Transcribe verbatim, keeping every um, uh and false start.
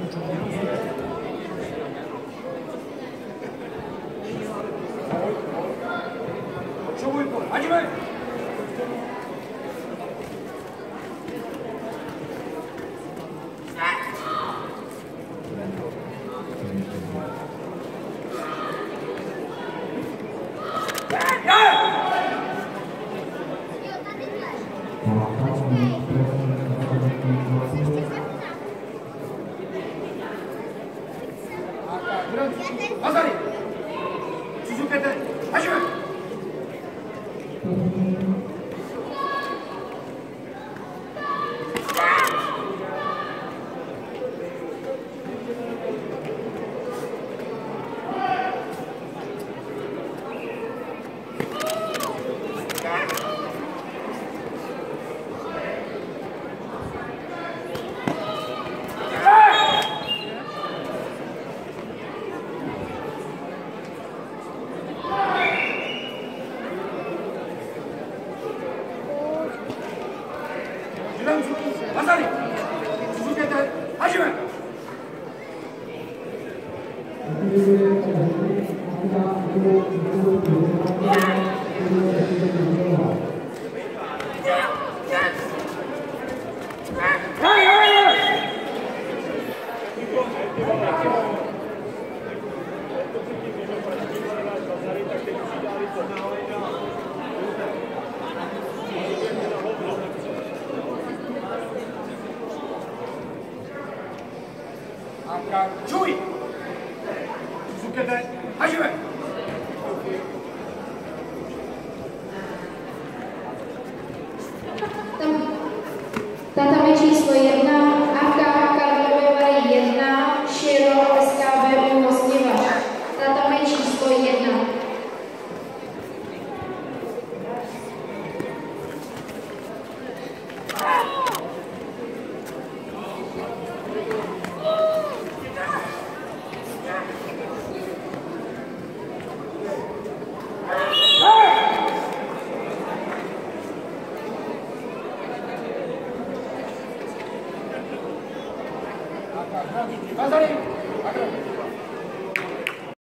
勝負一本始め。まさに続けて始め。まさに続けて始め。注意続けて始め。 Tatami číslo jedna, A K Karlovy Vary jedna, Širo S K B Úmostnivař. Tatami číslo jedna. まさに